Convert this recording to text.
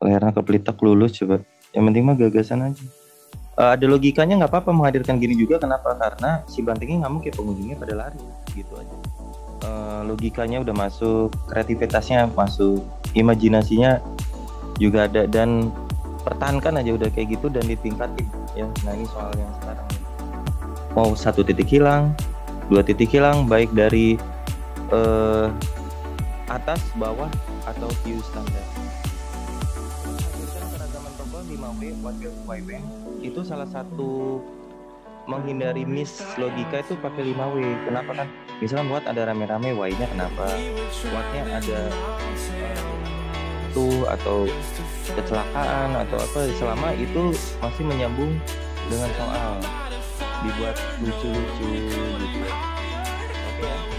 Lerna Kepelitak lulus coba. Yang penting mah gagasan aja. Ada logikanya nggak apa-apa menghadirkan gini juga. Kenapa? Karena si Bantengnya nggak mungkin pengunjungnya pada lari gitu aja. Logikanya udah masuk, kreativitasnya masuk, imajinasinya juga ada, dan pertahankan aja udah kayak gitu dan ditingkatin ya. Nah ini soal yang sekarang mau 1 titik hilang, 2 titik hilang, baik dari atas, bawah, atau view standar. Keragaman toko 5W, wakil YW itu salah satu menghindari miss logika itu pakai 5W. Kenapa kan? Misalnya buat ada rame-rame, Y-nya kenapa? Buatnya ada tuh atau kecelakaan atau apa, selama itu masih menyambung dengan soal, dibuat lucu-lucu gitu. Oke ya.